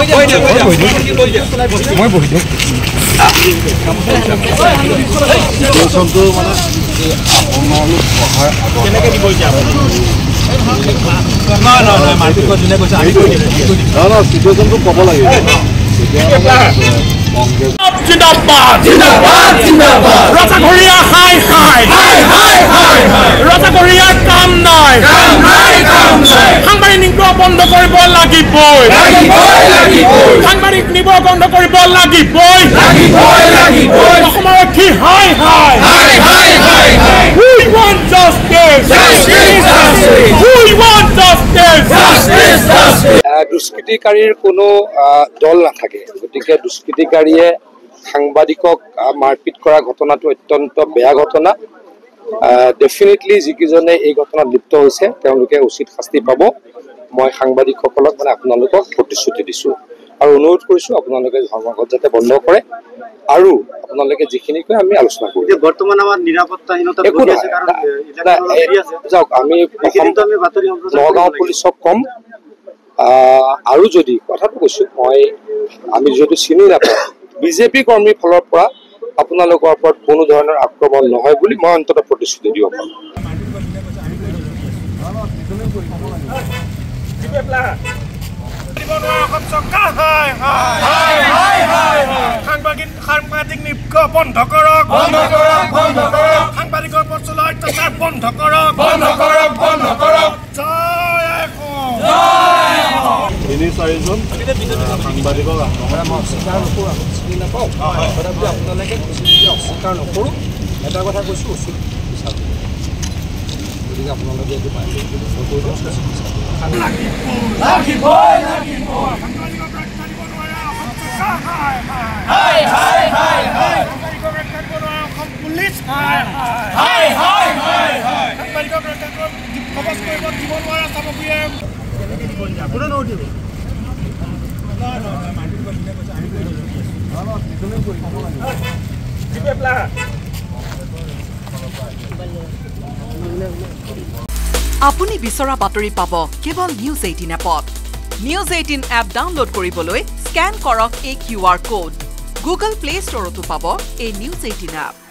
জিন্দাবাদ জিন্দাবাদ জিন্দাবাদ রাজাঘরিয়া হাই হাই হাই হাই হাই রাজাঘরিয়া কাম নাই সাংবাদিক নিব বন্ধ কৰিব লাগিবই সাংবাদিক নিব বন্ধ কৰিব লাগিবই অসমৰ কি হাই হাই we want justice we want justice দুষ্কৃতিকাৰীৰ কোনো দল নাথাকে গতিকে দুষ্কৃতিকাৰীয়ে সাংবাদিকক মাৰপিট কৰা ঘটনাটো অত্যন্ত বেয়া ঘটনা ডেফিনেটলি যিকেইজনে এই ঘটনাত লিপ্ত হৈছে তেওঁলোকে উচিত শাস্তি পাব মই সাংবাদিকসকলক মানে আপোনালোকক প্ৰতিশ্ৰুতি দিছোঁ আৰু অনুৰোধ কৰিছোঁ আপোনালোকে ধৰ্মঘট যাতে বন্ধ কৰে আৰু আপোনালোকে যিখিনি কয় আমি আলোচনা কৰিম বৰ্তমান আমাৰ নিৰাপত্তাহীনতা যাওক আমি নগাঁও পুলিচক কম আৰু যদি কথাটো কৈছোঁ আমি যদি চিনি নাপাওঁ বিজেপি কৰ্মীৰ ফালৰ পৰা আপোনালোকৰ ওপৰত কোনো ধৰণৰ আক্ৰমণ নহয় বুলি মই অন্ততঃ প্ৰতিশ্ৰুতি দিব পাৰোঁ সাংবাদিক নিয়োগ বন্ধ কৰক সাংবাদিকৰ ওপৰত চলোৱা অত্যাচাৰ বন্ধ কৰক তিনি চাৰিজন সাংবাদিকক আপোনালোকে অস্বীকাৰ নকৰোঁ এটা কথা কৈছোঁ উচিত বিচাৰ গতিকে আপোনালোকে এইটো আপুনি বিচৰা বাতৰি পাব কেৱল নিউজ 18 এপত নিউজ 18 এপ ডাউনলোড কৰিবলৈ স্ক্যান কৰক এই QR কোড গুগল প্লে ষ্টৰতো পাব এই নিউজ 18 এপ